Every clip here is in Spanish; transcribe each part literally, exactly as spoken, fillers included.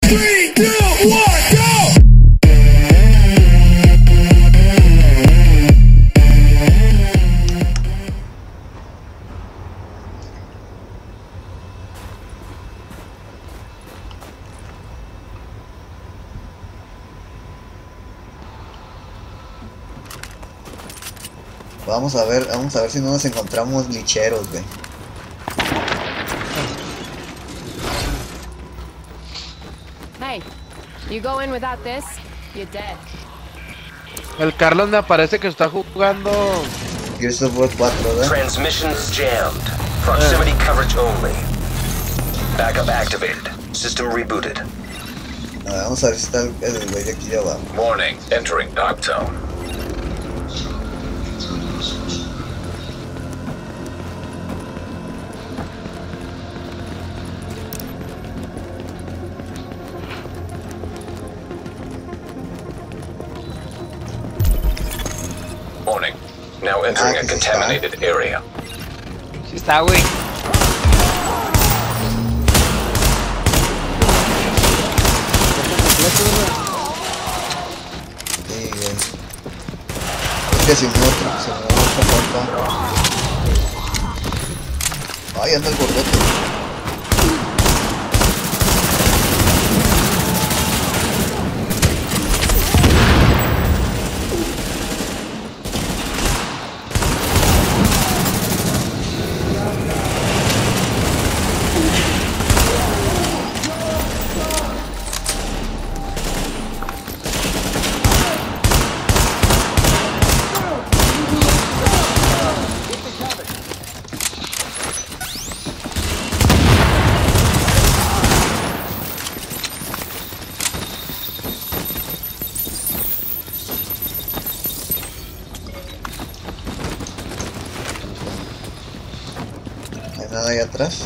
three, two, one, go! Vamos a ver, vamos a ver si no nos encontramos licheros, güey. Hey, you go in without this, you're dead. El Carlos me parece que está jugando. Gears of War cuatro, ¿verdad? Transmissions jammed. Proximity coverage only. Backup activated. System rebooted. A ver, vamos a ver si está el el güey de aquí de abajo. Warning, entering dark zone. Warning. Now entering Ah, a que sí contaminated area. Sí está, güey. Sí, güey. Es que si no, se me va a compa. Ay, anda el gordote. No hay nada ahí atrás.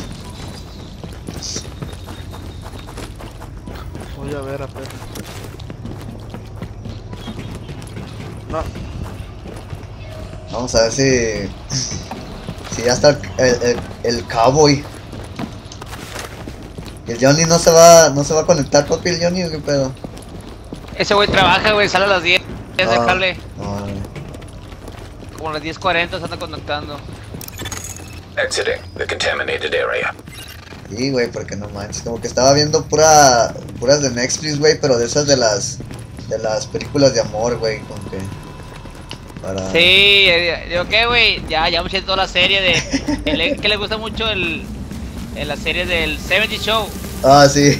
Voy a ver, a ver. No, Vamos a ver si. Si ya está el, el, el, el cowboy. El Johnny no se va. No se va a conectar, papi, el Johnny, ¿o qué pedo? Ese güey trabaja, güey, sale a las diez. Es el Ah, cable. no, no. Como a las diez cuarenta se anda conectando. Exiting the contaminated area. Sí, güey, porque no manches. Como que estaba viendo pura. Puras de Netflix, güey, pero de esas de las. De las películas de amor, güey, como que. Para. Sí, eh, digo, ¿qué, güey? Ya, ya hemos hecho toda la serie de. el- que le gusta mucho el. En la serie del setenta Show. Ah, sí.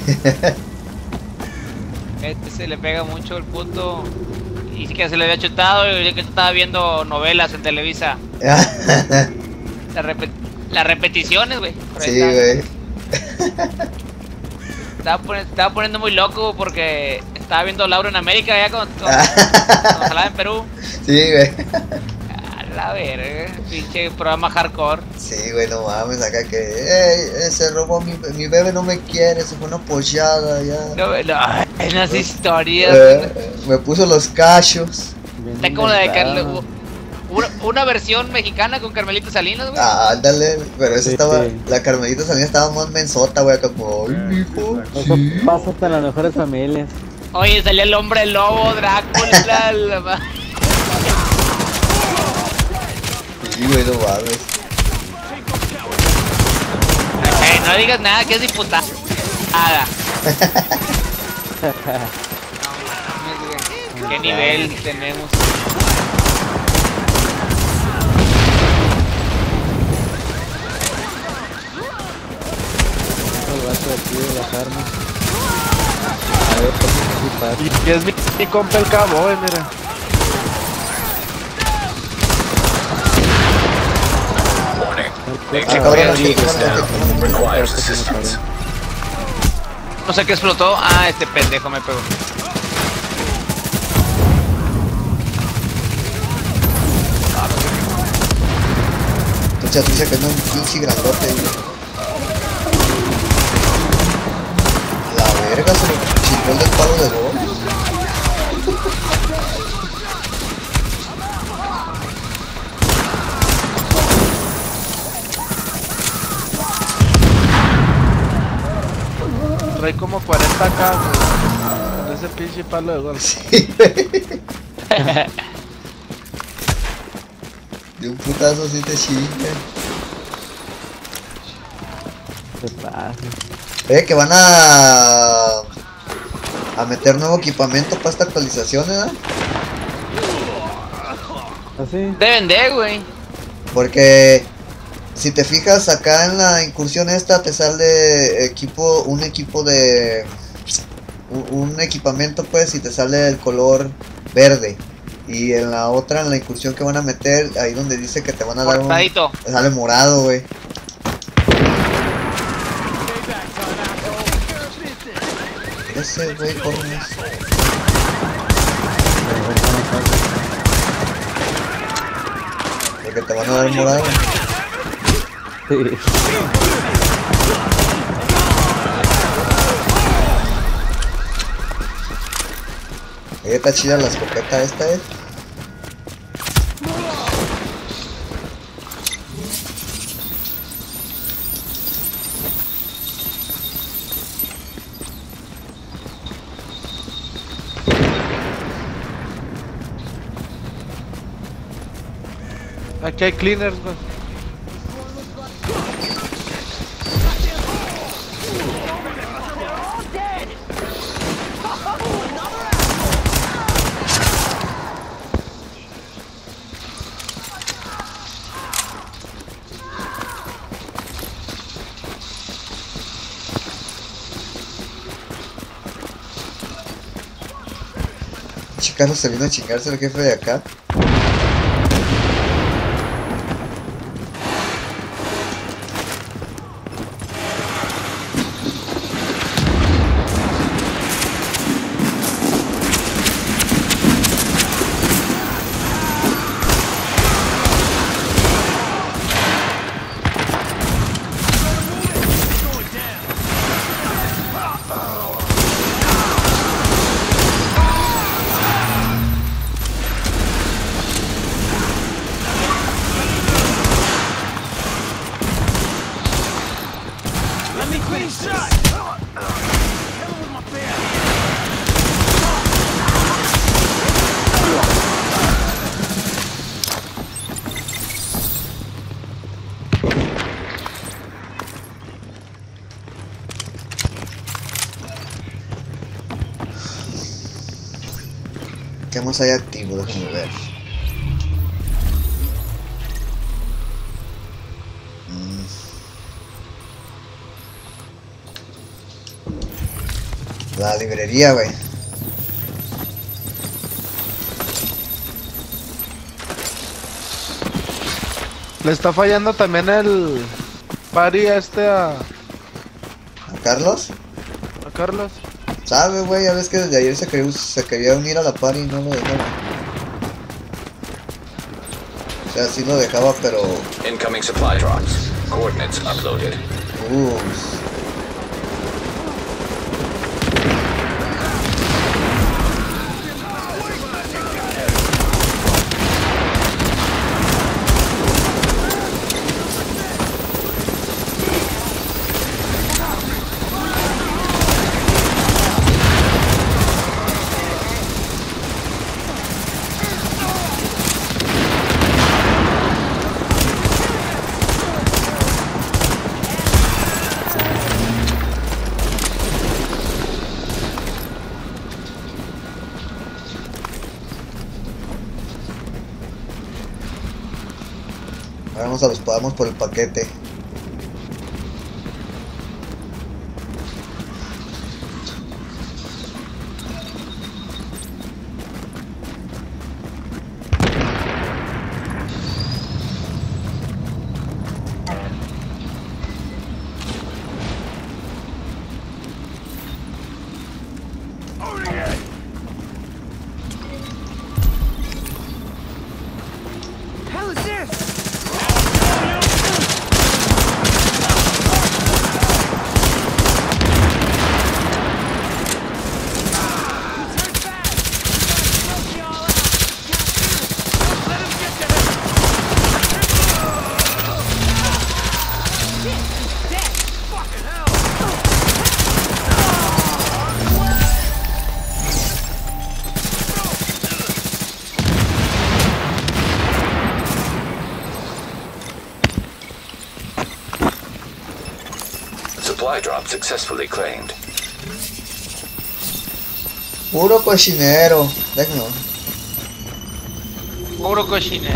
Este se le pega mucho el puto. Y sí que se le había chutado. Y yo que estaba viendo novelas en Televisa. Las, repe- las repeticiones, güey. Por ahí Sí, está. güey. Estaba, poni- estaba poniendo muy loco porque estaba viendo Laura en América ya cuando, cuando, cuando jalaba en Perú. Sí, güey. A la verga, pinche programa hardcore. Sí, güey, no mames, acá que. Ey, se robó mi, mi bebé, no me quiere, se fue una pollada ya. No, no, en las historias. Eh, me puso los cachos. Está como la de Carlos. Una, una versión mexicana con Carmelita Salinas, güey. Ah, ándale, pero esa Sí, estaba. sí. La Carmelita Salinas estaba más mensota, güey, acá como. Ay, mijo. Eso Sí. pasa hasta en las mejores familias. Oye, salía el hombre lobo, Drácula. la ma- Sí, güey, no mames. Eh, no digas nada que es diputada. Nada. ¿Qué nivel tenemos? El vato de aquí de las armas. A ver, ¿cómo se y es mi, mi compa el cowboy, mira. Warning. Ah, Exit cabrón, range aquí, is cabrón, down. aquí, cabrón. Requires assistance. No sé qué explotó. Ah, este pendejo me pegó. Entonces, dice que no un pinche grandote, güey. La verga se lo chingó el del palo de dos. Trae trae como cuarenta K, güey. Con ese pinche palo de golf. Sí, güey. De un putazo sí te chingan. ¿Qué pasa? Eh, que van a... A meter nuevo equipamiento para esta actualización, ¿eh? ¿Así? Deben de, güey. Porque... Si te fijas acá en la incursión esta te sale equipo, un equipo de... Un, un equipamiento pues y te sale el color verde. Y en la otra, en la incursión que van a meter, ahí donde dice que te van a dar un... Cortadito. Sale morado, güey. Ese güey, corre. Porque te van a dar morado. Sí. Oye, está chida la escopeta esta, eh. Aquí hay cleaners, güey. Chicago se vino a chingarse el jefe de acá. ¿Qué más hay activo? Déjame ver. Mm. La librería, güey. Le está fallando también el party a este a, ¿A Carlos? a Carlos. ¿Sabe, güey? Ya ves que desde ayer se quería, se quería unir a la party y no lo dejaba. O sea, sí lo dejaba, pero... Incoming supply drops. Coordinates uploaded. Uh, vamos a los vamos por el paquete. Supply drop successfully claimed. Puro cochinero. Déjenlo. Puro cochinero.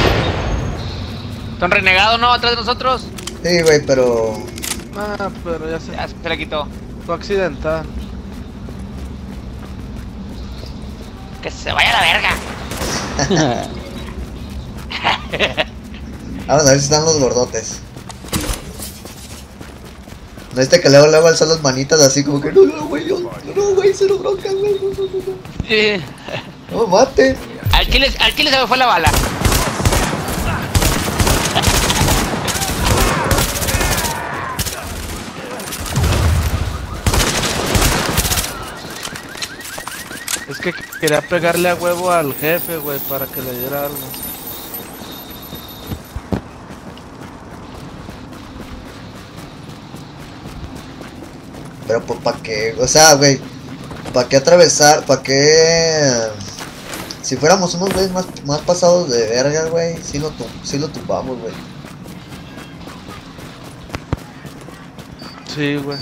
¿Son renegados, no? ¿Atrás de nosotros? Sí, güey, pero... Ah, pero ya se, Ya se le quitó. fue accidental. Que se vaya a la verga. Vamos a ver si están los gordotes. No este que luego luego alzó las manitas así como que no, no, güey, yo, no, güey, cero bronca, güey, no, no, no, no. Eh, No, mate. Al chile, al chile se me fue la bala. Es que quería pegarle a huevo al jefe, güey, para que le diera algo. Pero pues para qué, o sea, güey, para qué atravesar, para qué... Si fuéramos unos güeyes más, más pasados de verga, güey, sí lo, tum sí lo tumbamos, güey. Sí, güey.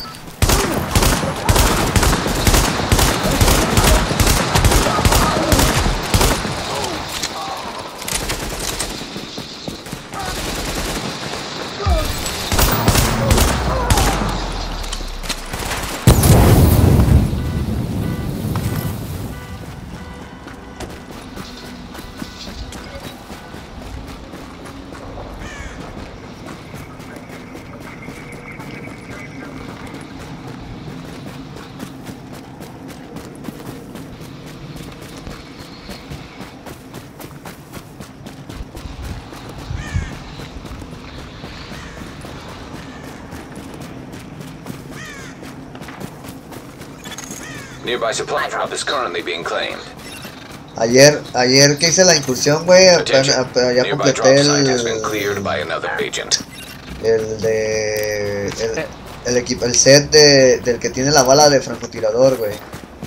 Nearby supply drop is currently being claimed. Ayer, ayer que hice la incursión, güey, Attention. apenas- ya Nearby drop completé site has been el, cleared by another agent. el de... El, el, equipo, el set de, del que tiene la bala de francotirador, güey.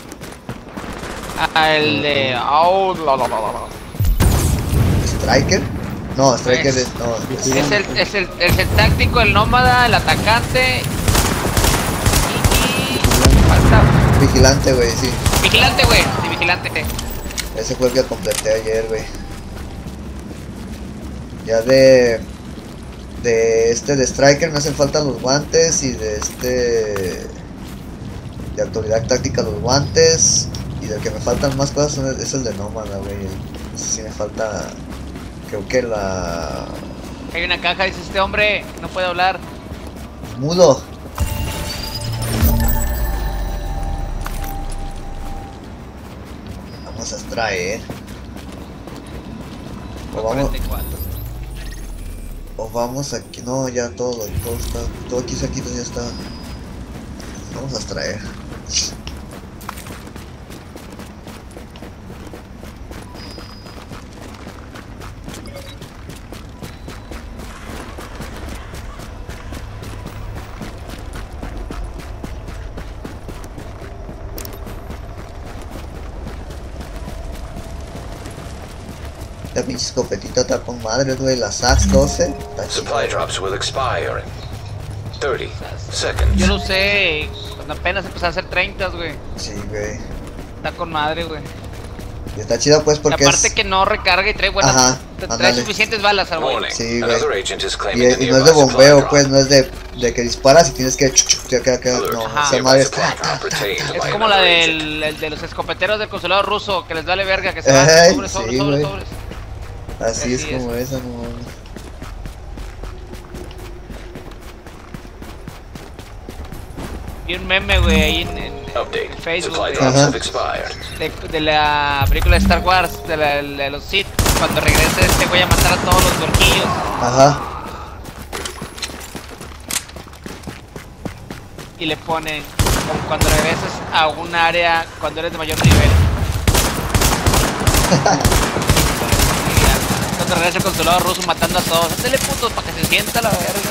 Ah, el de... Oh, la, la, la, la, la. ¿Striker? No, Striker Pues, es... No, es- Es el, es, el, es el táctico, el nómada, el atacante. Y. y falta. Vigilante, güey, sí. Vigilante, güey. Sí, vigilante. Ese fue el que completé ayer, güey. Ya de... De este, de Striker me hacen falta los guantes y de este... De autoridad táctica los guantes. Y del que me faltan más cosas son- es el de Nómada, güey. Ese sí me falta... Creo que la... Hay una caja, dice este hombre. No puede hablar. Mudo. Vamos a extraer. O vamos, cuarenta y cuatro. o vamos aquí. No, ya todo, todo está. Todo aquí cerquita ya está. Vamos a extraer. La pinche escopetita está con madre, güey. La Sax doce. Está Supply chida. drops will expire in thirty Yo seconds. lo usé cuando apenas empecé a hacer treinta, güey. Sí, güey. Está con madre, güey. Y está chida, pues, porque Aparte es. que no recarga y trae buenas. Ajá, trae ándale. suficientes balas al güey. Warning. Sí, güey. Another agent is Y, claiming the y no es de nearby supply bombeo, drop. pues, no es de, de que disparas y tienes que. chuc, chuc, acá, acá. Alert. No, Ajá. esa Nearby madre es. supply drop retained Es by como la another agent. del el de los escopeteros del consulado ruso, que les vale verga, que se van Ay, sobres, sobres, sí, sobres, güey. sobres. Así es Así es. como esa, no mames. Vi un meme, güey, ahí en, en Update. Facebook, Supply güey, drops Ajá. have expired. de, de la película de Star Wars, de, la, de los Sith, cuando regresa este güey a matar a todos los gorquillos. Ajá. Y le ponen, como cuando regresas a un área, cuando eres de mayor nivel. Cuando regresa el consulado ruso matando a todos. Dale putos para que se sienta la verga.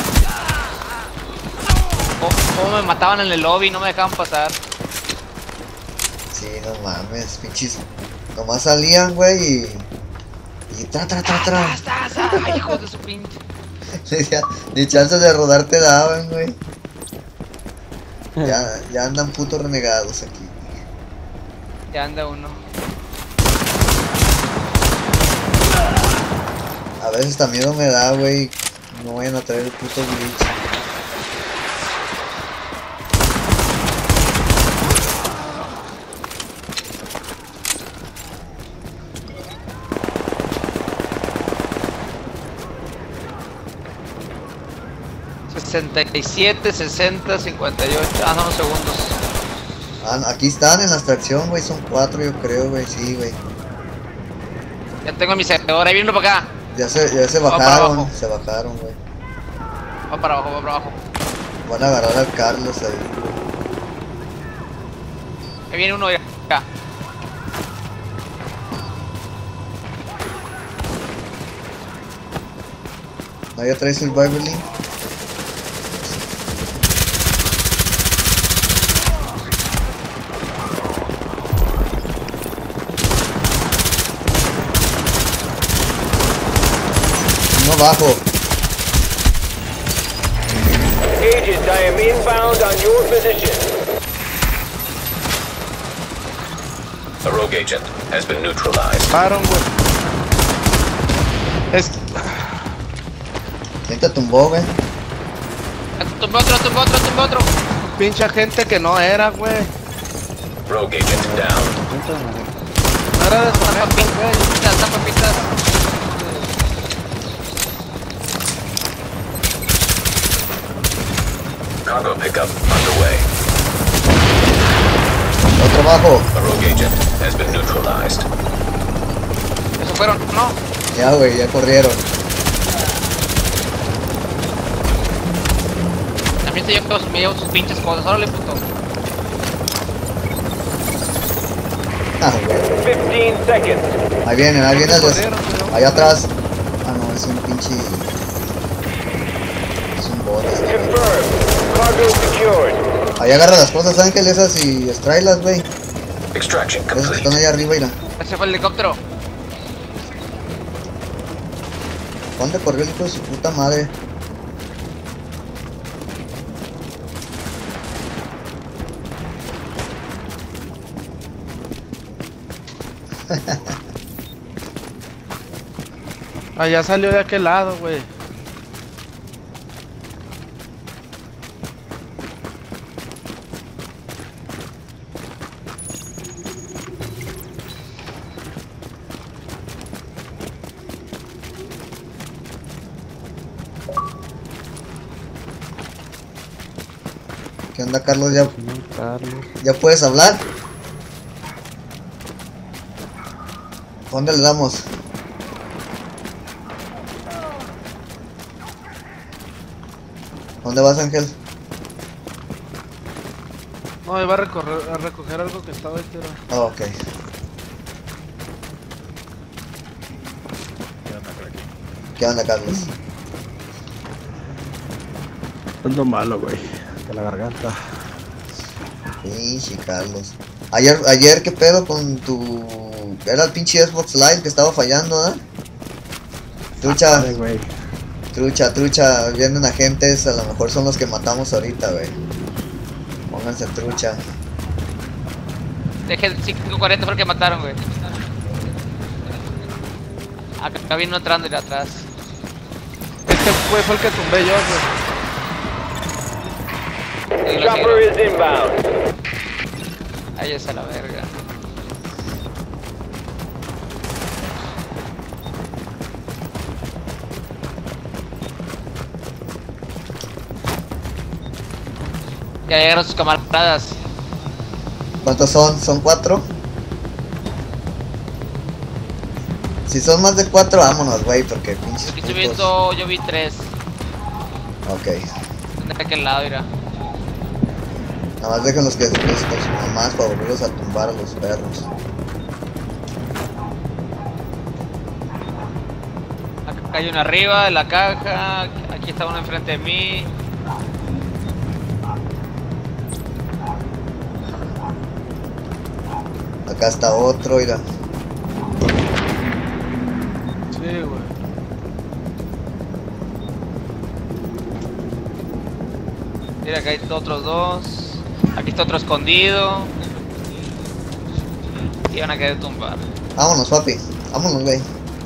¿Cómo, cómo me mataban en el lobby y no me dejaban pasar? Sí, no mames, pinches. Nomás salían, güey, y. Y tra, tra, tra, tra. ¡Hasta, hasta! ¡Ay, hijos de su pinche! Ya, ni chance de rodar te daban, güey. Ya, ya andan putos renegados aquí. Ya anda uno. A veces hasta miedo me da, güey. No vayan a traer el puto glitch. sesenta y siete, sesenta, cincuenta y ocho. Ah, son los segundos. Ah, aquí están en la extracción, güey. Son cuatro, yo creo, güey. Sí, güey. Ya tengo mi seguidor. Ahí viene uno para acá. Ya se, ya se Va para bajaron. abajo. Se bajaron, güey. Va para abajo, va para abajo. Van a agarrar al Carlos ahí, güey. Ahí viene uno acá. Nadie trae Survivor Link. No bajo. Agent, I am inbound on your position. A rogue agent has been neutralized. Paron, güey. Es... ¿Quién te tumbó, güey? Tumba otro, tumba otro, tumba otro. Pinche gente que no era, güey. Rogue agent down. No era de Está Soneta, papita, güey. está papita. Cargo pickup underway. Otro bajo. A rogue agent has been neutralized. Eso fueron, no. Ya, güey, ya corrieron. También se lleva, me llevo sus pinches cosas. Órale, puto. Ah, güey. fifteen seconds. Ahí vienen, ahí vienen. Corrieron, pero- Allá atrás. Ah, no, es un pinche. Es un bot. este, güey. Confirmed. Cargo secured. Ahí agarra las cosas, Ángel, esas y extráelas, güey. Extraction Esas que complete. están allá arriba, mira. Ese fue el helicóptero. ¿Dónde corrió el hijo de su puta madre? Allá salió de aquel lado, güey. ¿Qué onda, Carlos? ¿Ya, Señor Carlos. ya puedes hablar? ¿Dónde le damos? ¿Dónde vas, Ángel? No, iba a, recorrer, a recoger algo que estaba ahí, pero... Oh, ok. ¿Qué onda, Carlos? Es lo malo, güey. De la garganta. Pinche Carlos. Ayer, ayer, ¿qué pedo con tu... Era el pinche Xbox Live que estaba fallando, ¿eh? Trucha, Ay, güey. trucha, trucha. Vienen agentes, a lo mejor son los que matamos ahorita, güey. Pónganse trucha. Deje el cinco cuarenta fue el que mataron, güey. Acá, acá vino entrando y de atrás. Este fue, fue el que tumbé yo, güey. Ahí lo Chopper siguen. is inbound. Ahí está la verga. Ya llegaron sus camaradas. ¿Cuántos son? ¿Son cuatro? Si son más de cuatro, vámonos, güey, porque pinches Aquí estoy putos. viendo, yo vi tres. Ok. De aquel lado, mira. Nada más dejen los que después con sus mamás para volverlos a tumbar a los perros. Acá hay uno arriba de la caja. Aquí está uno enfrente de mí. Acá está otro, mira. Sí, güey. Mira, acá hay otros dos. Aquí está otro escondido. Y van a querer tumbar. Vámonos, papi. Vámonos, güey.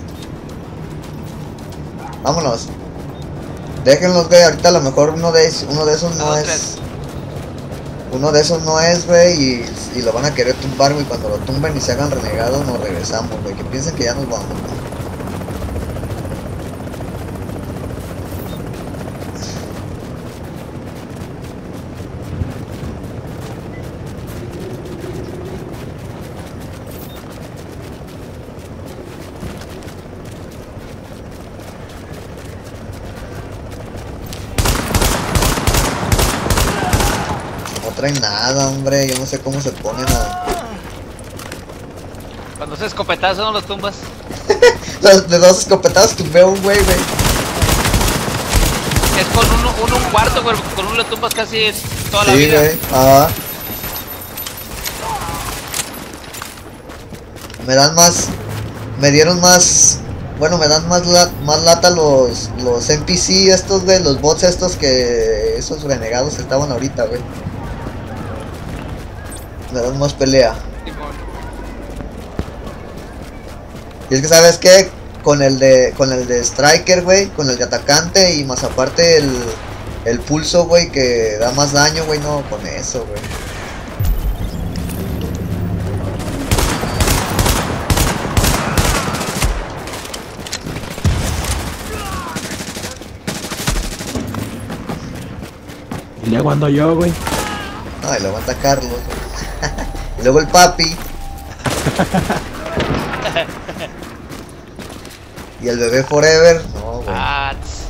Vámonos. Déjenlos, güey. Ahorita a lo mejor uno de, uno de esos no Dos, es. tres. Uno de esos no es, güey. Y, y lo van a querer tumbar, güey. Cuando lo tumben y se hagan renegados, nos regresamos, güey. Que piensen que ya nos vamos, güey. No traen nada, hombre. Yo no sé cómo se ponen a... Cuando se escopetazo no los tumbas. De dos escopetazos tumbé a un güey, güey. Es con uno, uno un cuarto, güey. Con uno le tumbas casi toda la Sí, vida. güey. Ah. Me dan más... Me dieron más... Bueno, me dan más, la, más lata los, los N P C estos, güey. Los bots estos que... Esos renegados que estaban ahorita, güey. Me dan más pelea. Simón. Y es que, ¿sabes qué? Con el de con el de Striker, güey, con el de atacante y más aparte el, el pulso, güey, que da más daño, güey, no, con eso, güey. Y le aguanto yo, güey. No, y luego anda Carlos, güey. Y luego el papi. Y el bebé Forever. No, güey. Ah, tss.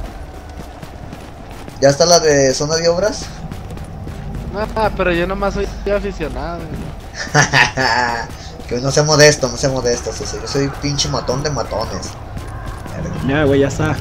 ¿Ya está la de zona de obras? Ah, pero yo nomás soy aficionado. Que no sea modesto, no sea modesto. Yo soy, yo soy pinche matón de matones. Ya, güey, ya está.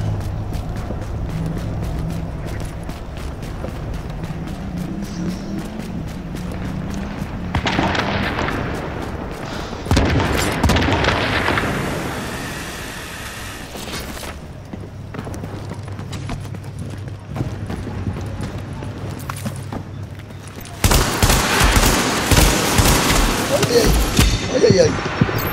Ay, ay, ay.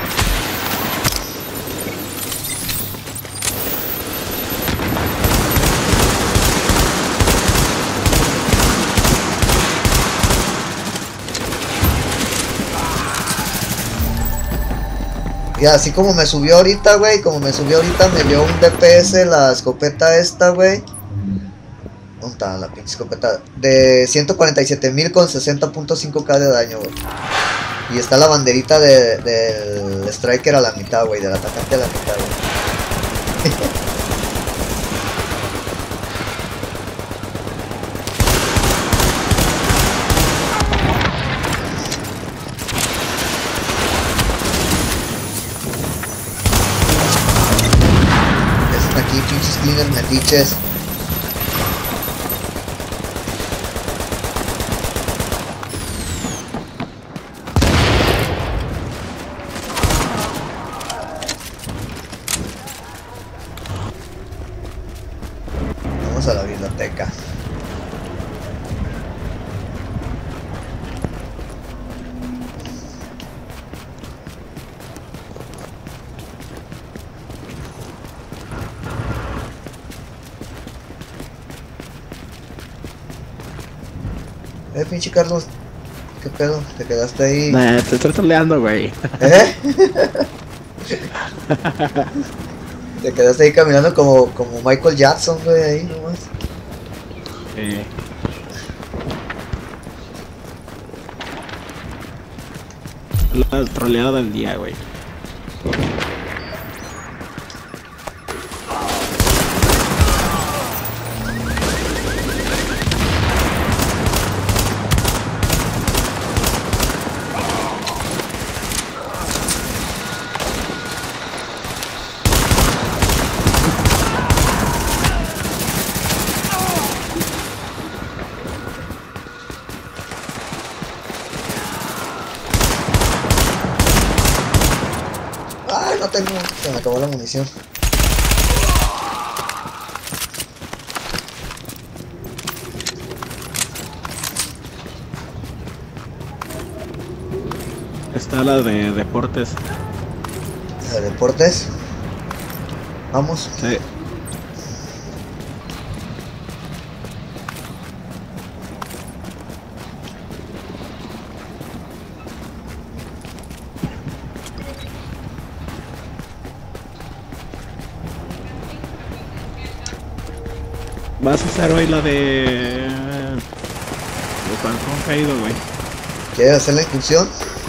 Y así como me subió ahorita, güey, como me subió ahorita, me dio un D P S la escopeta esta, güey. ¿Dónde está la pinche escopeta? De ciento cuarenta y siete mil con sesenta punto cinco K de daño, güey. Y está la banderita de, del Striker a la mitad, güey, del atacante a la mitad, güey. Están aquí, pinches cleaners metiches. Vamos a la biblioteca. Eh, pinche Carlos, ¿qué pedo? ¿Te quedaste ahí? Nah, te estoy troleando, güey. ¿Eh? Te quedaste ahí caminando como, como Michael Jackson, güey, ahí nomás. Eh. La troleada del día, güey. Ay, no tengo, se me acabó la munición. Está la de deportes. ¿De deportes? Vamos. Sí. Vas a hacer hoy la de... El balcón caído, güey. ¿Quieres hacer la incursión?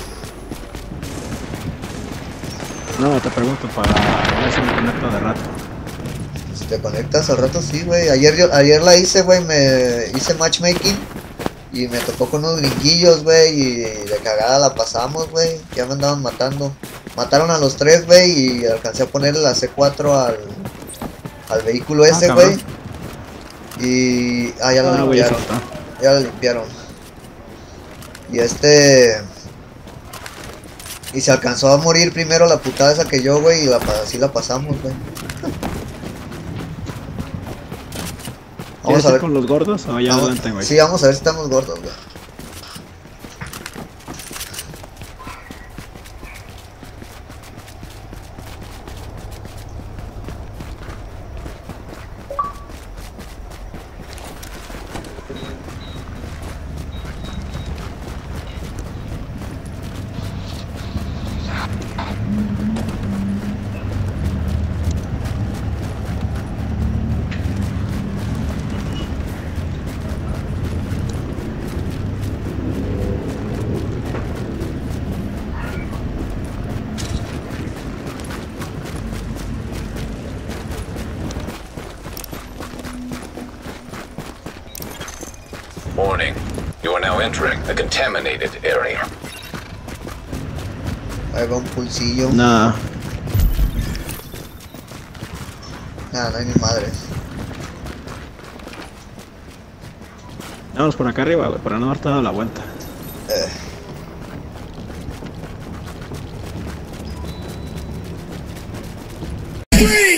No, te pregunto para ver si me conecto de rato. Si te conectas al rato, sí, güey. Ayer, yo, ayer la hice, güey. Me hice matchmaking. Y me tocó con unos gringuillos, güey. Y de cagada la pasamos, güey. Ya me andaban matando. Mataron a los tres, güey. Y alcancé a ponerle la C cuatro al, al vehículo ese, Ah, güey. Y... Ah, ya lo Ah, güey, ya limpiaron. está. Ya lo limpiaron. Y este... Y se alcanzó a morir primero la putada esa que yo, güey. Y la, así la pasamos, güey. Vamos a ver con los gordos o ya vamos, adelante, güey? sí, vamos a ver si estamos gordos, güey. Warning. You are now entering a contaminated area. Ahí va un pulsillo. Nah. Nada, no hay ni madres. Vamos por acá arriba, güey, para no darte dado la vuelta. Eh. Three.